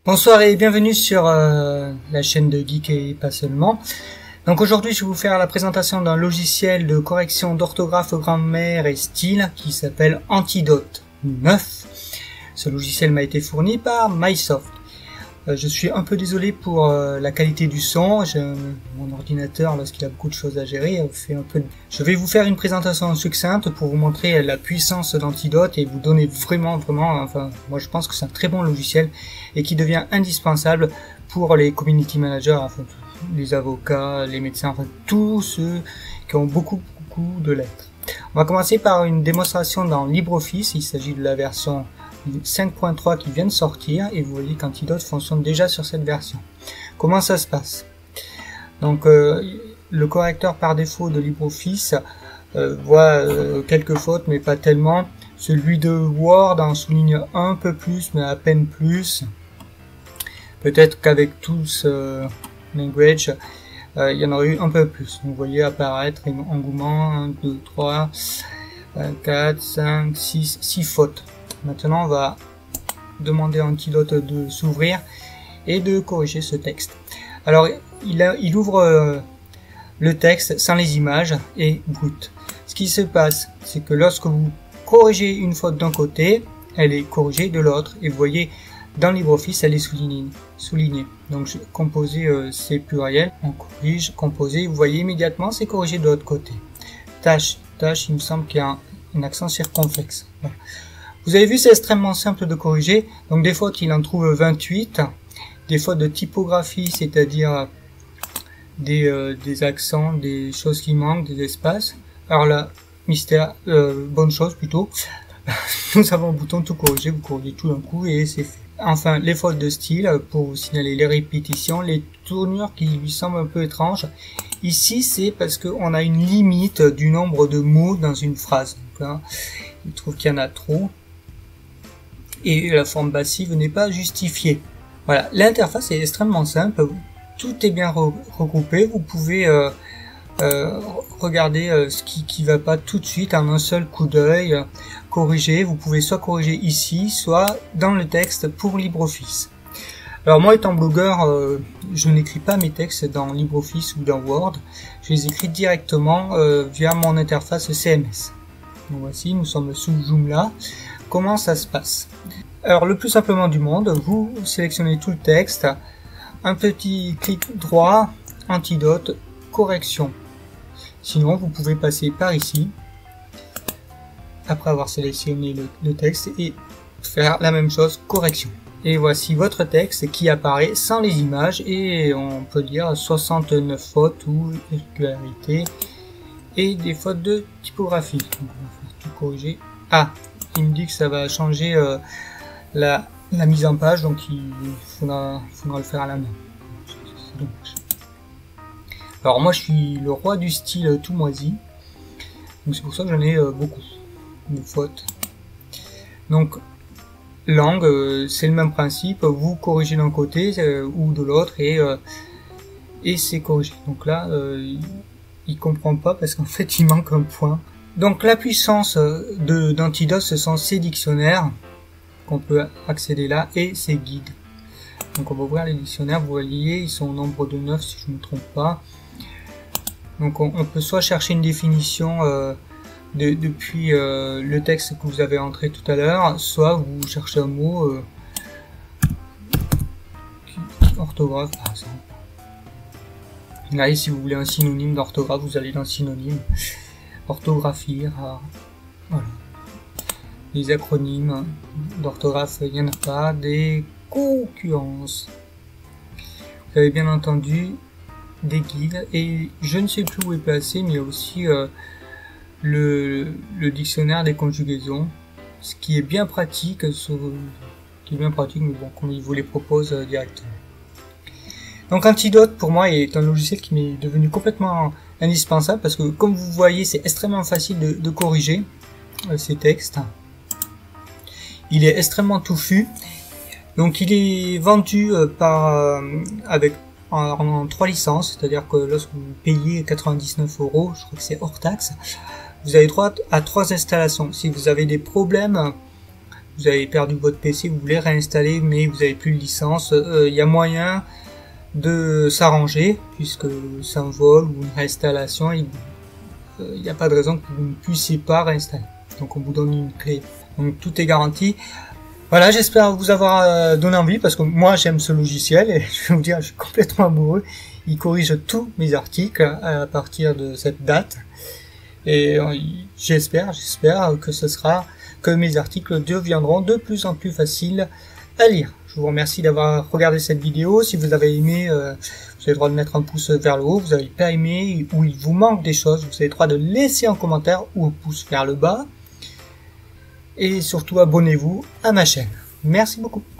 Bonsoir et bienvenue sur la chaîne de Geek et pas seulement. Donc aujourd'hui je vais vous faire la présentation d'un logiciel de correction d'orthographe, grammaire et style qui s'appelle Antidote 9. Ce logiciel m'a été fourni par Mysoft. Je suis un peu désolé pour la qualité du son. Mon ordinateur, lorsqu'il a beaucoup de choses à gérer, fait un peu. Je vais vous faire une présentation succincte pour vous montrer la puissance d'Antidote et vous donner vraiment, enfin, moi je pense que c'est un très bon logiciel et qui devient indispensable pour les community managers, enfin, les avocats, les médecins, enfin tous ceux qui ont beaucoup de lettres. On va commencer par une démonstration dans LibreOffice. Il s'agit de la version 5.3 qui vient de sortir et vous voyez qu'Antidote fonctionne déjà sur cette version. Comment ça se passe? Donc le correcteur par défaut de LibreOffice voit quelques fautes mais pas tellement. Celui de Word en souligne un peu plus mais à peine plus. Peut-être qu'avec Tools Language il y en aurait eu un peu plus. Vous voyez apparaître engouement 1, 2, 3, 4, 5, 6 fautes. Maintenant, on va demander à Antidote de s'ouvrir et de corriger ce texte. Alors, il ouvre le texte sans les images et brut. Ce qui se passe, c'est que lorsque vous corrigez une faute d'un côté, elle est corrigée de l'autre. Et vous voyez, dans LibreOffice, elle est soulignée. Donc, composer, c'est pluriel. On corrige, composer. Vous voyez immédiatement, c'est corrigé de l'autre côté. Tâche, il me semble qu'il y a un accent circonflexe. Voilà. Vous avez vu, c'est extrêmement simple de corriger. Donc des fautes, il en trouve 28. Des fautes de typographie, c'est-à-dire des accents, des choses qui manquent, des espaces. Alors là, mystère, bonne chose plutôt. Nous avons un bouton tout corriger, vous corrigez tout d'un coup et c'est fait. Enfin, les fautes de style, pour vous signaler les répétitions, les tournures qui lui semblent un peu étranges. Ici, c'est parce qu'on a une limite du nombre de mots dans une phrase. Donc là, il trouve qu'il y en a trop. Et la forme passive n'est pas justifiée. Voilà, l'interface est extrêmement simple, tout est bien regroupé, vous pouvez regarder ce qui va pas tout de suite en un seul coup d'œil, corriger, vous pouvez soit corriger ici, soit dans le texte pour LibreOffice. Alors moi étant blogueur, je n'écris pas mes textes dans LibreOffice ou dans Word, je les écris directement via mon interface CMS. Donc voici, nous sommes sous Joomla. Comment ça se passe? Alors le plus simplement du monde, vous sélectionnez tout le texte, un petit clic droit, Antidote, correction. Sinon vous pouvez passer par ici, après avoir sélectionné le texte, et faire la même chose, correction. Et voici votre texte qui apparaît sans les images et on peut dire 69 fautes ou irrégularités et des fautes de typographie. Donc on va faire tout corriger. Ah, il me dit que ça va changer la mise en page, donc il faudra le faire à la main. C'est dommage. Alors moi je suis le roi du style tout moisi, donc c'est pour ça que j'en ai beaucoup de fautes. Donc langue, c'est le même principe, vous corrigez d'un côté ou de l'autre et c'est corrigé. Donc là il comprend pas parce qu'en fait il manque un point. Donc la puissance d'Antidote, ce sont ces dictionnaires qu'on peut accéder là et ces guides. Donc on va ouvrir les dictionnaires, vous voyez, ils sont au nombre de 9 si je ne me trompe pas. Donc on peut soit chercher une définition depuis le texte que vous avez entré tout à l'heure, soit vous cherchez un mot orthographe par exemple. Là, si vous voulez un synonyme d'orthographe, vous allez dans synonyme. Orthographie, rare. Voilà. Les acronymes d'orthographe, il n'y en a pas. Des concurrences. Vous avez bien entendu des guides. Et je ne sais plus où est placé, mais il y a aussi le dictionnaire des conjugaisons. Ce qui est bien pratique, mais bon, comme il vous les propose directement. Donc Antidote pour moi est un logiciel qui m'est devenu complètement indispensable parce que comme vous voyez c'est extrêmement facile de corriger ces textes. Il est extrêmement touffu. Donc il est vendu en 3 licences, c'est-à-dire que lorsque vous payez 99 €, je crois que c'est hors taxe, vous avez droit à 3 installations. Si vous avez des problèmes vous avez perdu votre PC, vous voulez réinstaller mais vous avez plus de licence, il y a moyen de s'arranger puisque c'est un vol ou une réinstallation, il n'y a pas de raison que vous ne puissiez pas réinstaller. Donc on vous donne une clé, donc tout est garanti. Voilà, j'espère vous avoir donné envie parce que moi j'aime ce logiciel et je vais vous dire, je suis complètement amoureux. Il corrige tous mes articles à partir de cette date et j'espère que mes articles deviendront de plus en plus faciles à lire. Je vous remercie d'avoir regardé cette vidéo. Si vous avez aimé, vous avez le droit de mettre un pouce vers le haut. Vous n'avez pas aimé ou il vous manque des choses, vous avez le droit de laisser un commentaire ou un pouce vers le bas. Et surtout, abonnez-vous à ma chaîne. Merci beaucoup.